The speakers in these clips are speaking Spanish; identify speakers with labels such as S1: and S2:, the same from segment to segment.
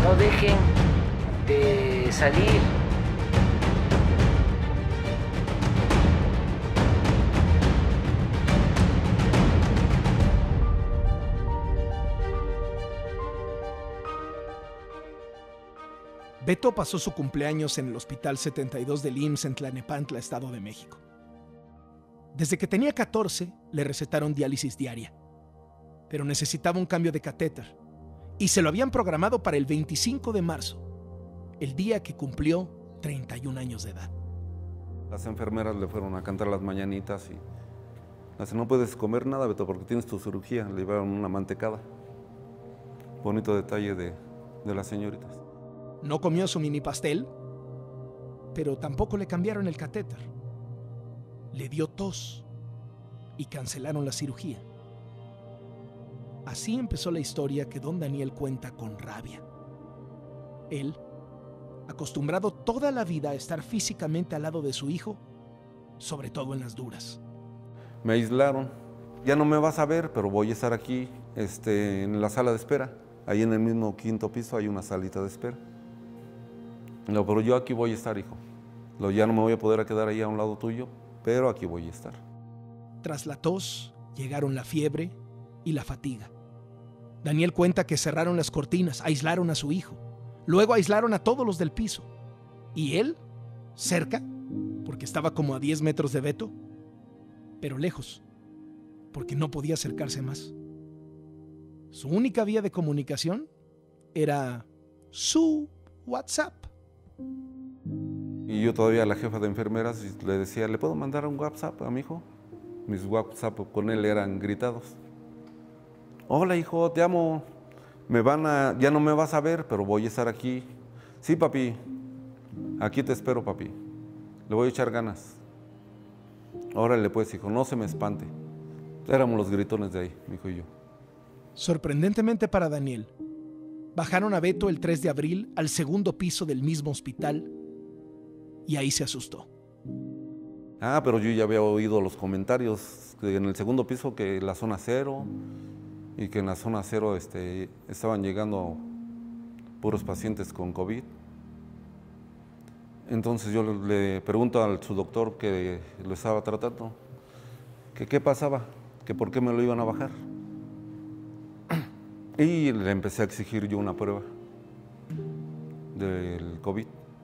S1: no dejen de salir.
S2: Beto pasó su cumpleaños en el Hospital 72 del IMSS en Tlalnepantla, Estado de México. Desde que tenía 14, le recetaron diálisis diaria, pero necesitaba un cambio de catéter y se lo habían programado para el 25 de marzo, el día que cumplió 31 años de edad.
S3: Las enfermeras le fueron a cantar las mañanitas y le dicen, no puedes comer nada, Beto, porque tienes tu cirugía. Le llevaron una mantecada. Bonito detalle de las señoritas.
S2: No comió su mini pastel, pero tampoco le cambiaron el catéter. Le dio tos y cancelaron la cirugía. Así empezó la historia que don Daniel cuenta con rabia. Él, acostumbrado toda la vida a estar físicamente al lado de su hijo, sobre todo en las duras.
S3: Me aislaron. Ya no me vas a ver, pero voy a estar aquí en la sala de espera. Ahí en el mismo 5º piso hay una salita de espera. No, pero yo aquí voy a estar, hijo. Ya no me voy a poder quedar ahí a un lado tuyo, pero aquí voy a estar.
S2: Tras la tos, llegaron la fiebre y la fatiga. Daniel cuenta que cerraron las cortinas, aislaron a su hijo. Luego aislaron a todos los del piso. Y él, cerca, porque estaba como a 10 metros de Beto, pero lejos, porque no podía acercarse más. Su única vía de comunicación era su WhatsApp.
S3: Y yo todavía a la jefa de enfermeras le decía, ¿le puedo mandar un WhatsApp a mi hijo? Mis WhatsApp con él eran gritados. Hola, hijo, te amo. Ya no me vas a ver, pero voy a estar aquí. Sí, papi. Aquí te espero, papi. Le voy a echar ganas. Órale, pues, hijo, no se me espante. Éramos los gritones de ahí, mi hijo y yo.
S2: Sorprendentemente para Daniel, bajaron a Beto el 3 de abril al 2º piso del mismo hospital y ahí se asustó.
S3: Pero yo ya había oído los comentarios que en el 2º piso que la zona 0 y que en la zona 0 estaban llegando puros pacientes con COVID. Entonces yo le pregunto a su doctor que lo estaba tratando, que qué pasaba, que por qué me lo iban a bajar. Y le empecé a exigir yo una prueba del COVID.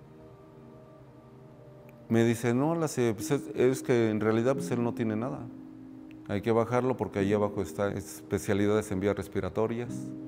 S3: Me dice, no, pues es que en realidad pues él no tiene nada. Hay que bajarlo porque ahí abajo está especialidades en vías respiratorias.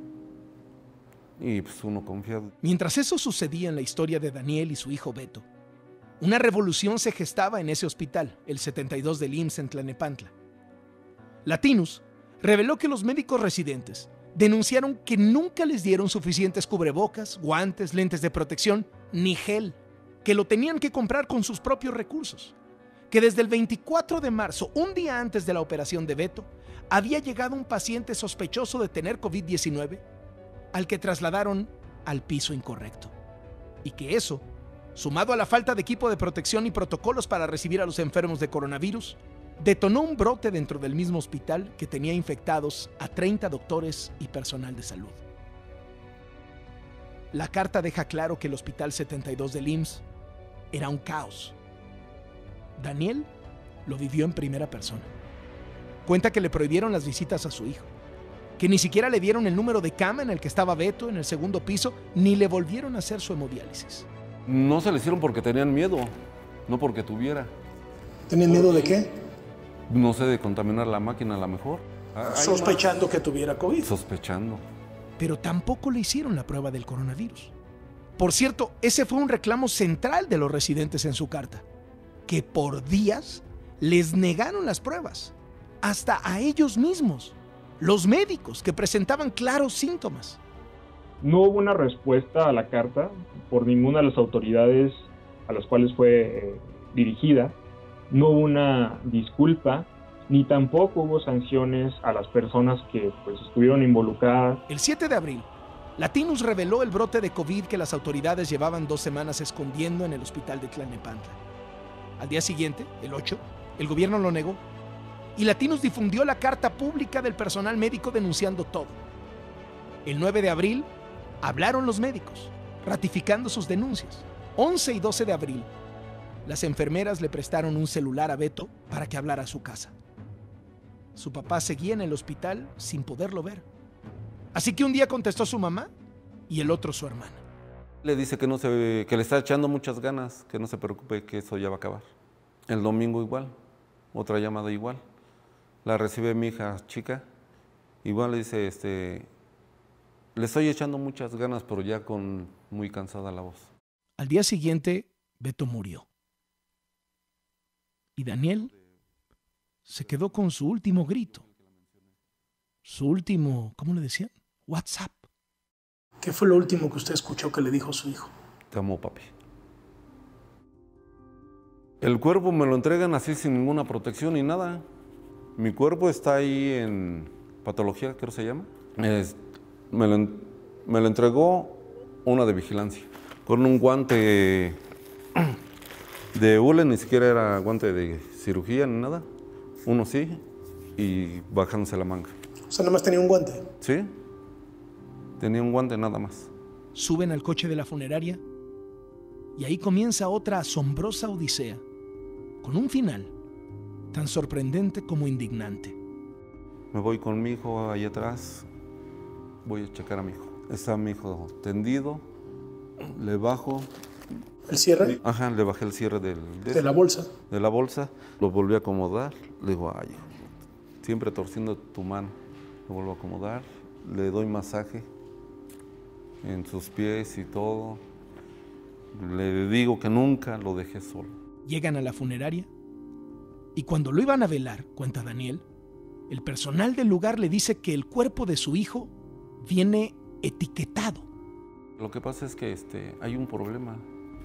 S3: Y pues uno confiado.
S2: Mientras eso sucedía en la historia de Daniel y su hijo Beto, una revolución se gestaba en ese hospital, el 72 del IMSS en Tlalnepantla. Latinus reveló que los médicos residentes denunciaron que nunca les dieron suficientes cubrebocas, guantes, lentes de protección, ni gel, que lo tenían que comprar con sus propios recursos, que desde el 24 de marzo, un día antes de la operación de Beto, había llegado un paciente sospechoso de tener COVID-19 al que trasladaron al piso incorrecto, y que eso, sumado a la falta de equipo de protección y protocolos para recibir a los enfermos de coronavirus, detonó un brote dentro del mismo hospital que tenía infectados a 30 doctores y personal de salud. La carta deja claro que el Hospital 72 del IMSS era un caos. Daniel lo vivió en primera persona. Cuenta que le prohibieron las visitas a su hijo, que ni siquiera le dieron el número de cama en el que estaba Beto en el 2º piso, ni le volvieron a hacer su hemodiálisis.
S3: No se le hicieron porque tenían miedo, no porque tuviera.
S2: ¿Tenían miedo de qué?
S3: No sé, de contaminar la máquina a lo mejor.
S2: Sospechando que tuviera COVID.
S3: Sospechando.
S2: Pero tampoco le hicieron la prueba del coronavirus. Por cierto, ese fue un reclamo central de los residentes en su carta, que por días les negaron las pruebas, hasta a ellos mismos, los médicos que presentaban claros síntomas.
S4: No hubo una respuesta a la carta por ninguna de las autoridades a las cuales fue dirigida. No hubo una disculpa, ni tampoco hubo sanciones a las personas que estuvieron involucradas.
S2: El 7 de abril, Latinus reveló el brote de COVID que las autoridades llevaban 2 semanas escondiendo en el hospital de Tlalnepantla. Al día siguiente, el 8, el gobierno lo negó y Latinus difundió la carta pública del personal médico denunciando todo. El 9 de abril, Hablaron los médicos, ratificando sus denuncias. 11 y 12 de abril, las enfermeras le prestaron un celular a Beto para que hablara a su casa. Su papá seguía en el hospital sin poderlo ver. Así que un día contestó su mamá y el otro su hermana.
S3: Le dice que le está echando muchas ganas, que no se preocupe, que eso ya va a acabar. El domingo igual, otra llamada igual. La recibe mi hija chica, igual le dice, le estoy echando muchas ganas, pero ya con muy cansada la voz.
S2: Al día siguiente, Beto murió. Y Daniel se quedó con su último grito. Su último, ¿cómo le decían? WhatsApp.
S5: ¿Qué fue lo último que usted escuchó que le dijo su hijo?
S3: Te amo, papi. El cuerpo me lo entregan así sin ninguna protección ni nada. Mi cuerpo está ahí en patología, creo que se llama. Me lo entregó una de vigilancia, con un guante de hule, ni siquiera era guante de cirugía ni nada. Uno sí, y bajándose la manga.
S5: O sea, nada más tenía un guante.
S3: Sí, tenía un guante nada más.
S2: Suben al coche de la funeraria y ahí comienza otra asombrosa odisea, con un final tan sorprendente como indignante.
S3: Me voy con mi hijo ahí atrás, voy a checar a mi hijo. Está mi hijo tendido, le bajo.
S5: ¿El cierre?
S3: Ajá, le bajé el cierre de
S5: la bolsa.
S3: De la bolsa, lo volví a acomodar. Le digo, ay, siempre torciendo tu mano. Lo vuelvo a acomodar, le doy masaje en sus pies y todo. Le digo que nunca lo dejé solo.
S2: Llegan a la funeraria y cuando lo iban a velar, cuenta Daniel, el personal del lugar le dice que el cuerpo de su hijo viene etiquetado.
S3: Lo que pasa es que hay un problema.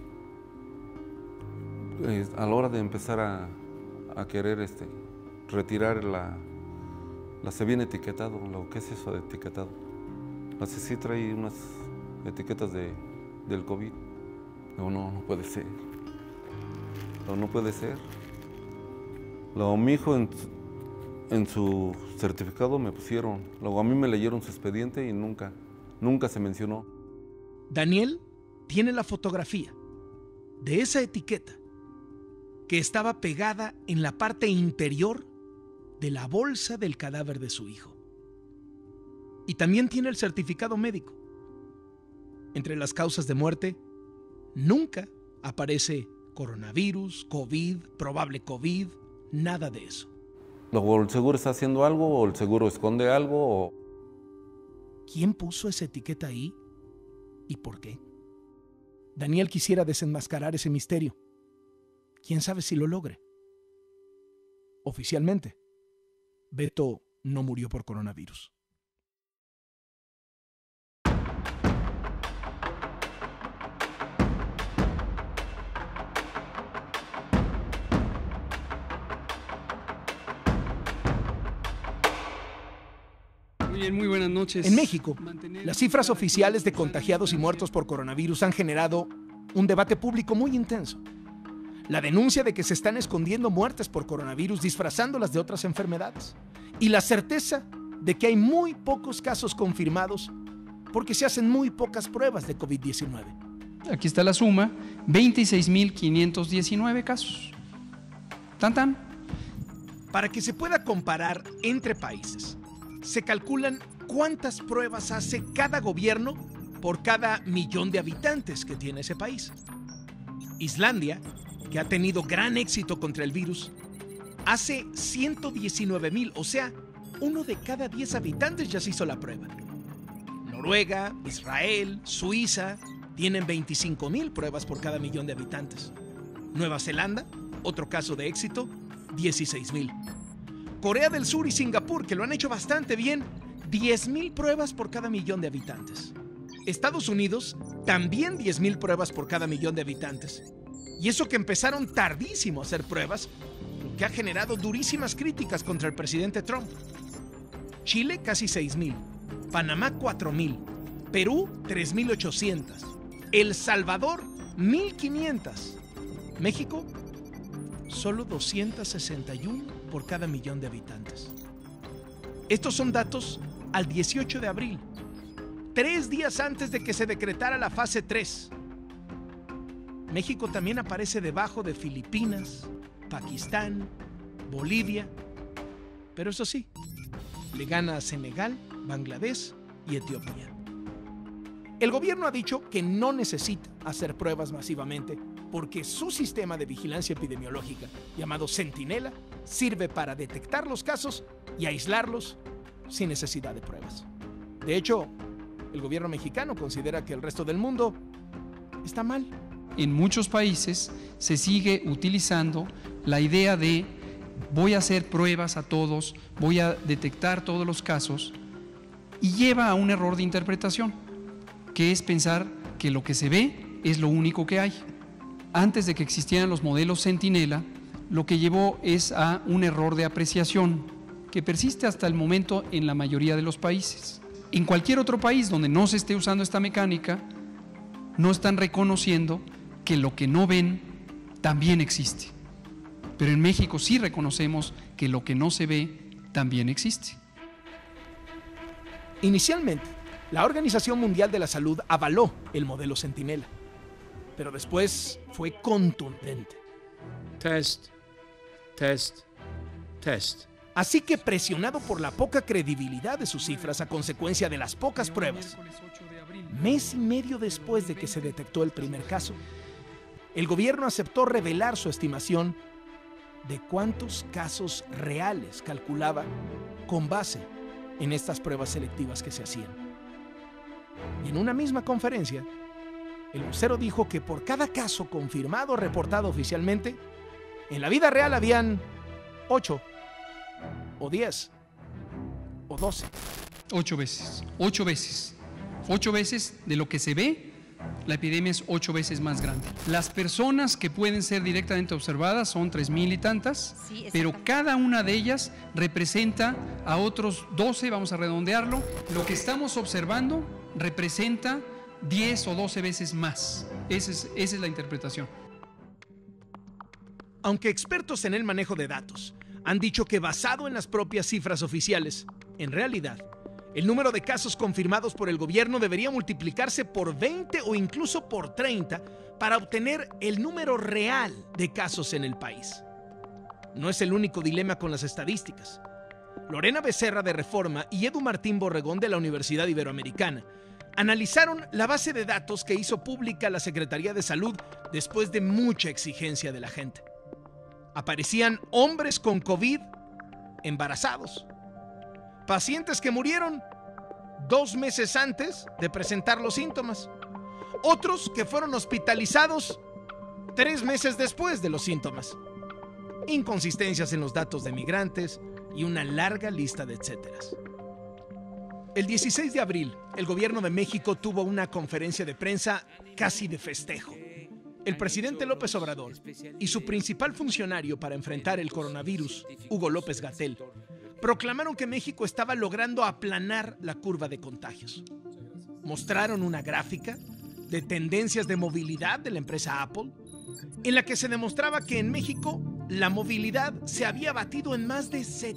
S3: A la hora de empezar a querer retirar se viene etiquetado. ¿Qué es eso de etiquetado? Así sí trae unas etiquetas del COVID. No puede ser. No puede ser. Luego mi hijo en su certificado me pusieron. Luego a mí me leyeron su expediente y nunca se mencionó.
S2: Daniel tiene la fotografía de esa etiqueta que estaba pegada en la parte interior de la bolsa del cadáver de su hijo. Y también tiene el certificado médico. Entre las causas de muerte, nunca aparece coronavirus, COVID, probable COVID, nada de eso.
S3: Luego el seguro está haciendo algo o el seguro esconde algo.
S2: ¿Quién puso esa etiqueta ahí y por qué? Daniel quisiera desenmascarar ese misterio. ¿Quién sabe si lo logre? Oficialmente, Beto no murió por coronavirus.
S6: Muy buenas noches.
S2: En México, las cifras oficiales de contagiados y muertos por coronavirus han generado un debate público muy intenso. La denuncia de que se están escondiendo muertes por coronavirus disfrazándolas de otras enfermedades. Y la certeza de que hay muy pocos casos confirmados porque se hacen muy pocas pruebas de COVID-19.
S6: Aquí está la suma, 26.519 casos. Tan.
S2: Para que se pueda comparar entre países, se calculan cuántas pruebas hace cada gobierno por cada millón de habitantes que tiene ese país. Islandia, que ha tenido gran éxito contra el virus, hace 119,000, o sea, 1 de cada 10 habitantes ya se hizo la prueba. Noruega, Israel, Suiza tienen 25,000 pruebas por cada millón de habitantes. Nueva Zelanda, otro caso de éxito, 16,000. Corea del Sur y Singapur, que lo han hecho bastante bien, 10,000 pruebas por cada millón de habitantes. Estados Unidos, también 10,000 pruebas por cada millón de habitantes. Y eso que empezaron tardísimo a hacer pruebas, lo que ha generado durísimas críticas contra el presidente Trump. Chile, casi 6,000. Panamá, 4,000. Perú, 3,800. El Salvador, 1,500. México, solo 261 por cada millón de habitantes. Estos son datos al 18 de abril. 3 días antes de que se decretara la fase 3. México también aparece debajo de Filipinas, Pakistán, Bolivia, pero eso sí, le gana a Senegal, Bangladesh y Etiopía. El gobierno ha dicho que no necesita hacer pruebas masivamente porque su sistema de vigilancia epidemiológica, llamado Centinela, sirve para detectar los casos y aislarlos sin necesidad de pruebas. De hecho, el gobierno mexicano considera que el resto del mundo está mal.
S6: En muchos países se sigue utilizando la idea de voy a hacer pruebas a todos, voy a detectar todos los casos, y lleva a un error de interpretación, que es pensar que lo que se ve es lo único que hay. Antes de que existieran los modelos Centinela, lo que llevó es a un error de apreciación que persiste hasta el momento en la mayoría de los países. En cualquier otro país donde no se esté usando esta mecánica, no están reconociendo que lo que no ven también existe. Pero en México sí reconocemos que lo que no se ve también existe.
S2: Inicialmente, la Organización Mundial de la Salud avaló el modelo Centinela, pero después fue contundente.
S7: Test, test, test.
S2: Así que, presionado por la poca credibilidad de sus cifras a consecuencia de las pocas pruebas, mes y medio después de que se detectó el primer caso, el gobierno aceptó revelar su estimación de cuántos casos reales calculaba con base en estas pruebas selectivas que se hacían. Y en una misma conferencia, el vocero dijo que por cada caso confirmado o reportado oficialmente, en la vida real habían 8 o 10 o 12.
S6: 8 veces, 8 veces. 8 veces de lo que se ve, la epidemia es 8 veces más grande. Las personas que pueden ser directamente observadas son 3,000 y tantas, sí, pero cada una de ellas representa a otros 12, vamos a redondearlo. Lo que estamos observando representa 10 o 12 veces más. Esa es la interpretación.
S2: Aunque expertos en el manejo de datos han dicho que basado en las propias cifras oficiales, en realidad, el número de casos confirmados por el gobierno debería multiplicarse por 20 o incluso por 30 para obtener el número real de casos en el país. No es el único dilema con las estadísticas. Lorena Becerra de Reforma y Edu Martín Borregón de la Universidad Iberoamericana analizaron la base de datos que hizo pública la Secretaría de Salud después de mucha exigencia de la gente. Aparecían hombres con COVID embarazados, pacientes que murieron 2 meses antes de presentar los síntomas, otros que fueron hospitalizados 3 meses después de los síntomas, inconsistencias en los datos de migrantes y una larga lista de etcéteras. El 16 de abril, el gobierno de México tuvo una conferencia de prensa casi de festejo. El presidente López Obrador y su principal funcionario para enfrentar el coronavirus, Hugo López-Gatell, proclamaron que México estaba logrando aplanar la curva de contagios. Mostraron una gráfica de tendencias de movilidad de la empresa Apple, en la que se demostraba que en México la movilidad se había batido en más de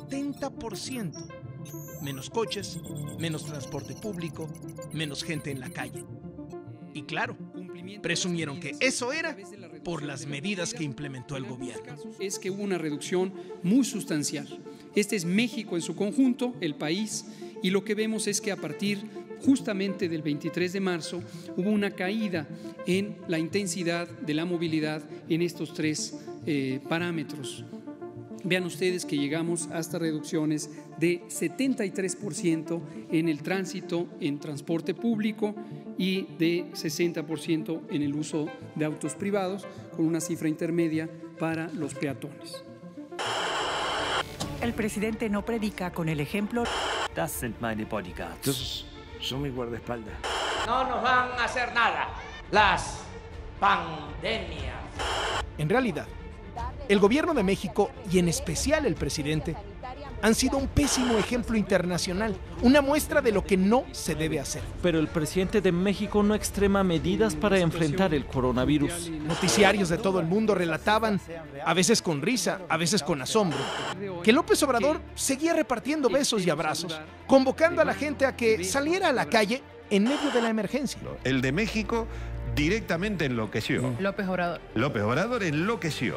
S2: 70%. Menos coches, menos transporte público, menos gente en la calle. Y claro, presumieron que eso era por las medidas que implementó el gobierno.
S6: Es que hubo una reducción muy sustancial. Este es México en su conjunto, el país, y lo que vemos es que a partir justamente del 23 de marzo hubo una caída en la intensidad de la movilidad en estos 3 parámetros. Vean ustedes que llegamos hasta reducciones de 73% en el tránsito en transporte público y de 60% en el uso de autos privados, con una cifra intermedia para los peatones.
S8: El presidente no predica con el ejemplo.
S9: Das sind meine Bodyguards.
S10: Entonces, son mi guardaespaldas.
S1: No nos van a hacer nada las pandemias.
S2: En realidad, el gobierno de México, y en especial el presidente, han sido un pésimo ejemplo internacional, una muestra de lo que no se debe hacer.
S11: Pero el presidente de México no extrema medidas para enfrentar el coronavirus.
S2: Noticiarios de todo el mundo relataban, a veces con risa, a veces con asombro, que López Obrador seguía repartiendo besos y abrazos, convocando a la gente a que saliera a la calle en medio de la emergencia.
S12: El de México directamente enloqueció.
S13: López Obrador.
S12: López Obrador enloqueció.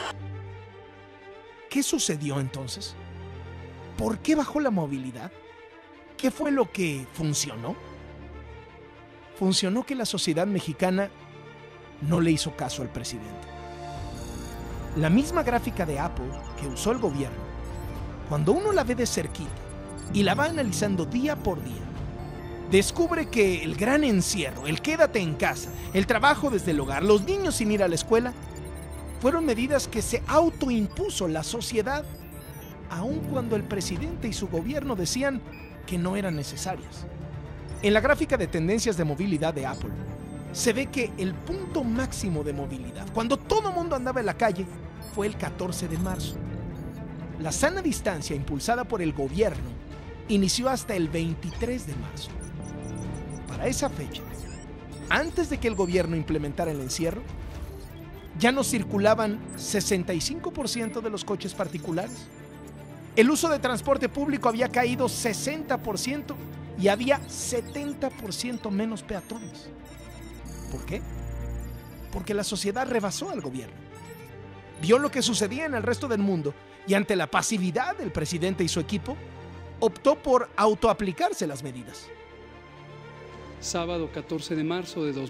S2: ¿Qué sucedió entonces? ¿Por qué bajó la movilidad? ¿Qué fue lo que funcionó? Funcionó que la sociedad mexicana no le hizo caso al presidente. La misma gráfica de Apple que usó el gobierno, cuando uno la ve de cerquita y la va analizando día por día, descubre que el gran encierro, el quédate en casa, el trabajo desde el hogar, los niños sin ir a la escuela, fueron medidas que se autoimpuso la sociedad, aun cuando el presidente y su gobierno decían que no eran necesarias. En la gráfica de tendencias de movilidad de Apple, se ve que el punto máximo de movilidad, cuando todo el mundo andaba en la calle, fue el 14 de marzo. La sana distancia impulsada por el gobierno inició hasta el 23 de marzo. Para esa fecha, antes de que el gobierno implementara el encierro, ya no circulaban 65% de los coches particulares. El uso de transporte público había caído 60% y había 70% menos peatones. ¿Por qué? Porque la sociedad rebasó al gobierno. Vio lo que sucedía en el resto del mundo y ante la pasividad del presidente y su equipo, optó por autoaplicarse las medidas.
S6: Sábado 14 de marzo de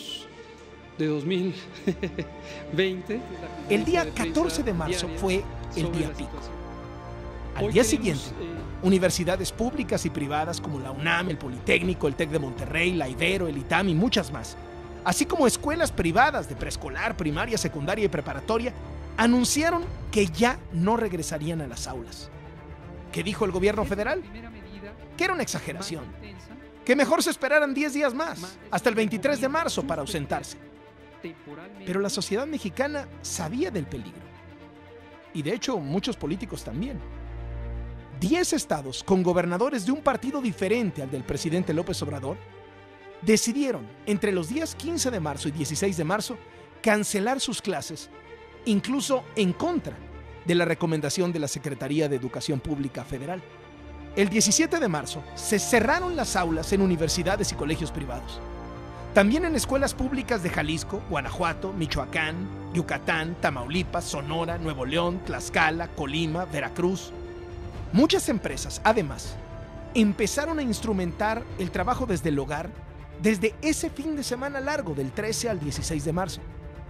S6: 2020.
S2: El día 14 de marzo fue el día pico. Al día siguiente, universidades públicas y privadas como la UNAM, el Politécnico, el TEC de Monterrey, la Ibero, el ITAM y muchas más, así como escuelas privadas de preescolar, primaria, secundaria y preparatoria, anunciaron que ya no regresarían a las aulas. ¿Qué dijo el gobierno federal? Que era una exageración, que mejor se esperaran 10 días más, hasta el 23 de marzo para ausentarse. Pero la sociedad mexicana sabía del peligro. Y de hecho, muchos políticos también. 10 estados con gobernadores de un partido diferente al del presidente López Obrador decidieron entre los días 15 de marzo y 16 de marzo cancelar sus clases, incluso en contra de la recomendación de la Secretaría de Educación Pública Federal. El 17 de marzo se cerraron las aulas en universidades y colegios privados. También en escuelas públicas de Jalisco, Guanajuato, Michoacán, Yucatán, Tamaulipas, Sonora, Nuevo León, Tlaxcala, Colima, Veracruz. Muchas empresas, además, empezaron a instrumentar el trabajo desde el hogar desde ese fin de semana largo del 13 al 16 de marzo.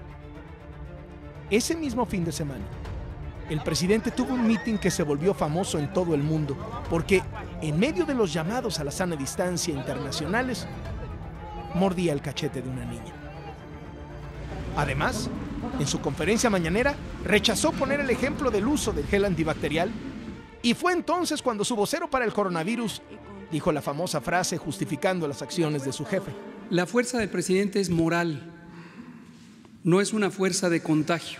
S2: Ese mismo fin de semana, el presidente tuvo un mitin que se volvió famoso en todo el mundo porque, en medio de los llamados a la sana distancia internacionales, mordía el cachete de una niña. Además, en su conferencia mañanera, rechazó poner el ejemplo del uso del gel antibacterial y fue entonces cuando su vocero para el coronavirus dijo la famosa frase justificando las acciones de su jefe.
S6: La fuerza del presidente es moral, no es una fuerza de contagio.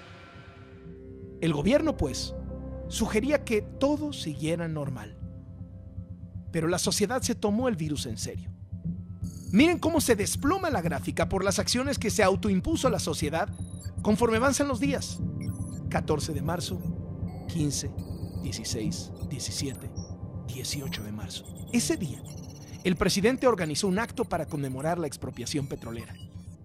S2: El gobierno, pues, sugería que todo siguiera normal. Pero la sociedad se tomó el virus en serio. Miren cómo se desploma la gráfica por las acciones que se autoimpuso la sociedad conforme avanzan los días. 14 de marzo, 15, 16, 17, 18 de marzo. Ese día, el presidente organizó un acto para conmemorar la expropiación petrolera.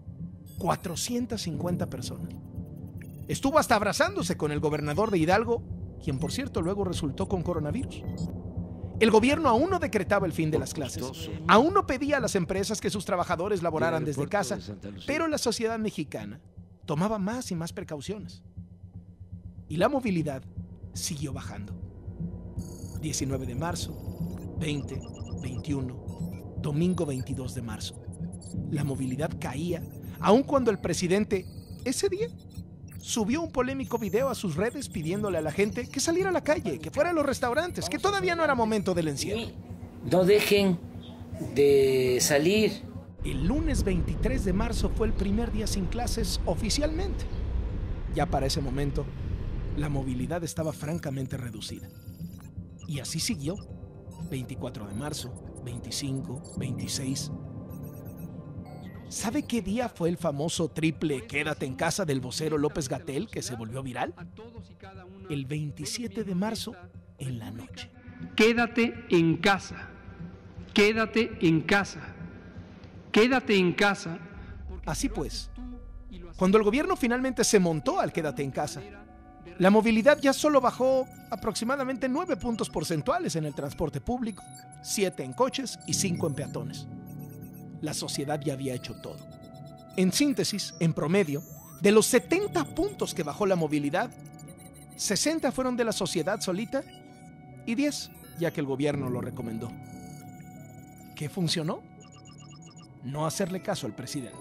S2: 450 personas. Estuvo hasta abrazándose con el gobernador de Hidalgo, quien por cierto luego resultó con coronavirus. El gobierno aún no decretaba el fin de las clases, aún no pedía a las empresas que sus trabajadores laboraran desde casa, pero la sociedad mexicana tomaba más y más precauciones. Y la movilidad siguió bajando. 19 de marzo, 20, 21, domingo 22 de marzo. La movilidad caía, aun cuando el presidente, ese día, subió un polémico video a sus redes pidiéndole a la gente que saliera a la calle, que fuera a los restaurantes, que todavía no era momento del encierro.
S14: No dejen de salir.
S2: El lunes 23 de marzo fue el primer día sin clases oficialmente. Ya para ese momento, la movilidad estaba francamente reducida. Y así siguió. 24 de marzo, 25, 26. ¿Sabe qué día fue el famoso triple quédate en casa del vocero López-Gatell que se volvió viral? El 27 de marzo en la noche.
S6: Quédate en casa. quédate en casa. Quédate en casa.
S2: Así pues, cuando el gobierno finalmente se montó al quédate en casa, la movilidad ya solo bajó aproximadamente 9 puntos porcentuales en el transporte público, 7 en coches y 5 en peatones. La sociedad ya había hecho todo. En síntesis, en promedio, de los 70 puntos que bajó la movilidad, 60 fueron de la sociedad solita y 10, ya que el gobierno lo recomendó. ¿Qué funcionó? No hacerle caso al presidente.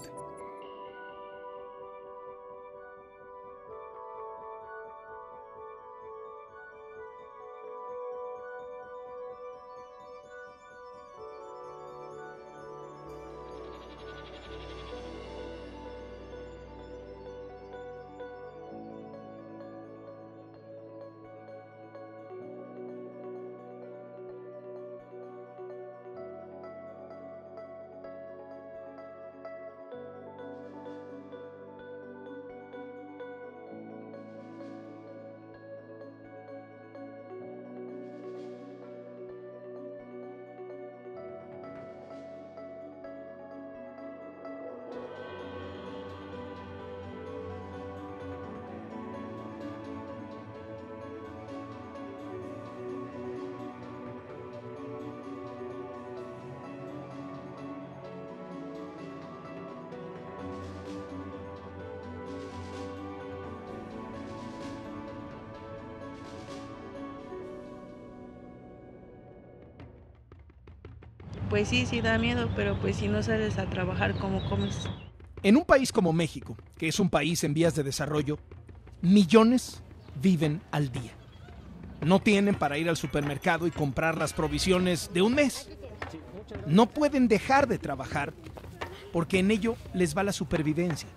S13: Pues sí da miedo, pero pues si no sales a trabajar, ¿cómo comes?
S2: En un país como México, que es un país en vías de desarrollo, millones viven al día. No tienen para ir al supermercado y comprar las provisiones de un mes. No pueden dejar de trabajar porque en ello les va la supervivencia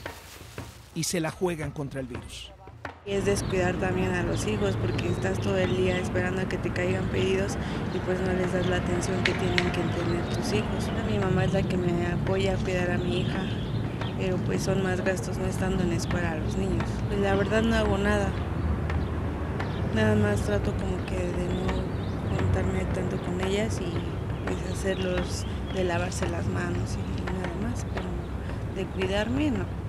S2: y se la juegan contra el virus.
S13: Es descuidar también a los hijos porque estás todo el día esperando a que te caigan pedidos y pues no les das la atención que tienen que tener tus hijos. Mi mamá es la que me apoya a cuidar a mi hija, pero pues son más gastos no estando en la escuela a los niños. Pues la verdad no hago nada. Nada más trato como que de no juntarme tanto con ellas y pues hacerlos de lavarse las manos y nada más, pero de cuidarme no.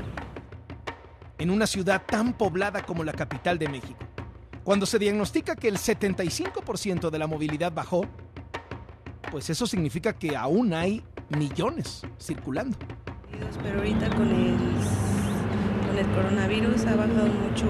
S2: En una ciudad tan poblada como la capital de México, cuando se diagnostica que el 75% de la movilidad bajó, pues eso significa que aún hay millones circulando.
S13: Pero ahorita con el coronavirus ha bajado mucho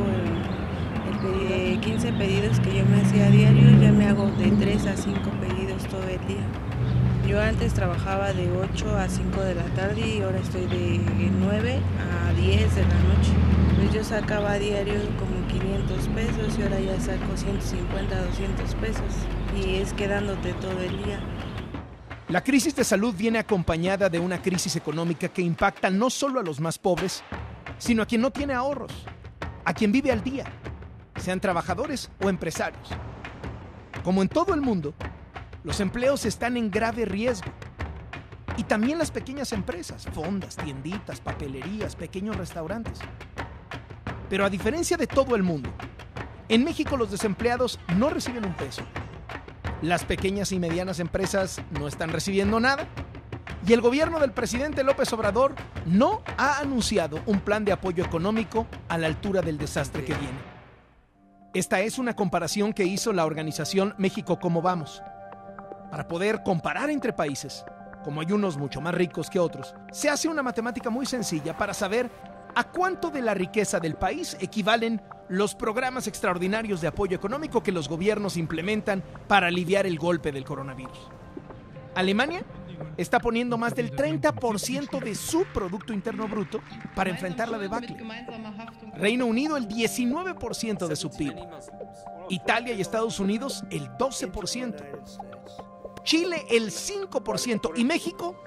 S13: el 15 pedidos que yo me hacía a diario, ya me hago de 3 a 5 pedidos todo el día. Yo antes trabajaba de 8 a 5 de la tarde y ahora estoy de 9 a 10 de la noche. Pues yo sacaba a diario como 500 pesos y ahora ya saco 150, 200 pesos y es quedándote todo el día.
S2: La crisis de salud viene acompañada de una crisis económica que impacta no solo a los más pobres, sino a quien no tiene ahorros, a quien vive al día, sean trabajadores o empresarios. Como en todo el mundo, los empleos están en grave riesgo. Y también las pequeñas empresas, fondas, tienditas, papelerías, pequeños restaurantes. Pero a diferencia de todo el mundo, en México los desempleados no reciben un peso. Las pequeñas y medianas empresas no están recibiendo nada. Y el gobierno del presidente López Obrador no ha anunciado un plan de apoyo económico a la altura del desastre que viene. Esta es una comparación que hizo la organización México Cómo Vamos. Para poder comparar entre países, como hay unos mucho más ricos que otros, se hace una matemática muy sencilla para saber a cuánto de la riqueza del país equivalen los programas extraordinarios de apoyo económico que los gobiernos implementan para aliviar el golpe del coronavirus. Alemania está poniendo más del 30% de su Producto Interno Bruto para enfrentar la debacle. Reino Unido el 19% de su PIB. Italia y Estados Unidos el 12%. Chile el 5% y México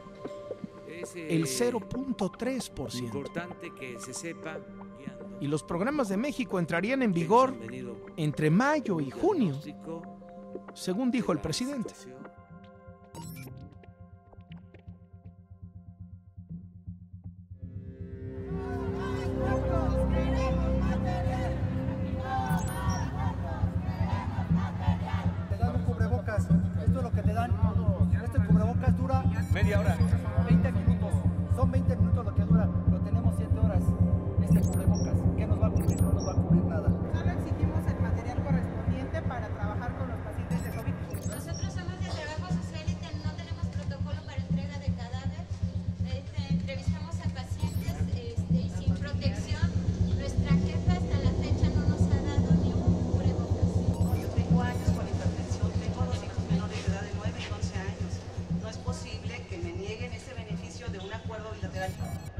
S2: el 0.3%. Y los programas de México entrarían en vigor entre mayo y junio, según dijo el presidente.
S15: Te dan un cubrebocas, esto es lo que te dan, este cubrebocas. 20 minutos lo que dura, pero tenemos 7 horas. Este cubrebocas, ¿qué nos va a cubrir? No nos va a cubrir nada.
S16: Solo exigimos el material correspondiente para trabajar con los pacientes de COVID.
S17: Nosotros somos de trabajo social y no tenemos protocolo para entrega de cadáver. Entrevistamos a pacientes sin protección. Nuestra jefa hasta la fecha no nos ha dado ni un cubrebocas.
S18: Yo tengo años con hipertensión, tengo 2 hijos menores de edad de 9 y 11 años. No es posible que me nieguen ese beneficio de un acuerdo bilateral.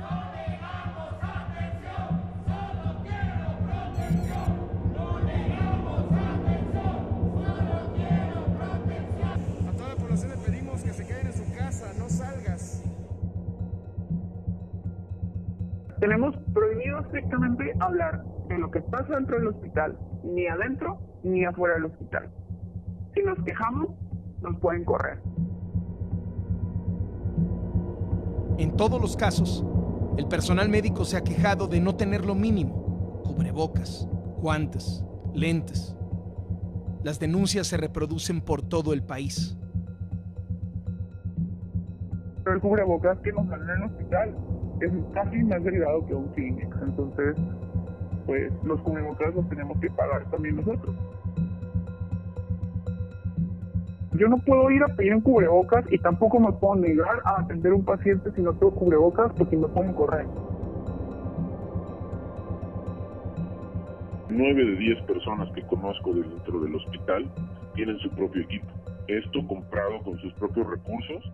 S19: A toda la población le pedimos que se queden en su casa, no salgas.
S20: Tenemos prohibido estrictamente hablar de lo que pasa dentro del hospital, ni adentro ni afuera del hospital. Si nos quejamos, nos pueden correr.
S2: En todos los casos, el personal médico se ha quejado de no tener lo mínimo: cubrebocas, guantes, lentes. Las denuncias se reproducen por todo el país.
S20: Pero el cubrebocas que nos dan en el hospital es casi más delgado que un Kleenex. Entonces, pues los cubrebocas los tenemos que pagar también nosotros. Yo no puedo ir a pedir un cubrebocas y tampoco me puedo negar a atender a un paciente si no tengo cubrebocas porque me pueden correr.
S21: 9 de 10 personas que conozco dentro del hospital tienen su propio equipo. Esto comprado con sus propios recursos.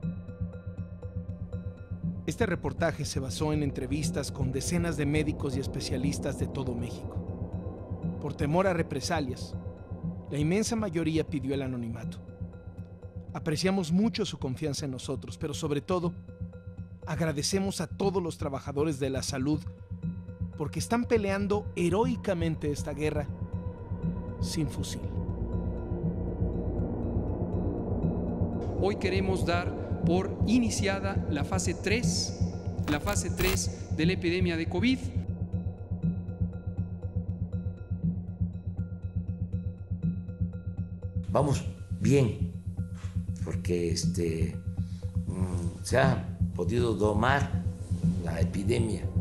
S2: Este reportaje se basó en entrevistas con decenas de médicos y especialistas de todo México. Por temor a represalias, la inmensa mayoría pidió el anonimato. Apreciamos mucho su confianza en nosotros, pero sobre todo, agradecemos a todos los trabajadores de la salud porque están peleando heroicamente esta guerra sin fusil.
S6: Hoy queremos dar por iniciada la fase 3 de la epidemia de COVID.
S14: Vamos bien, porque se ha podido domar la epidemia.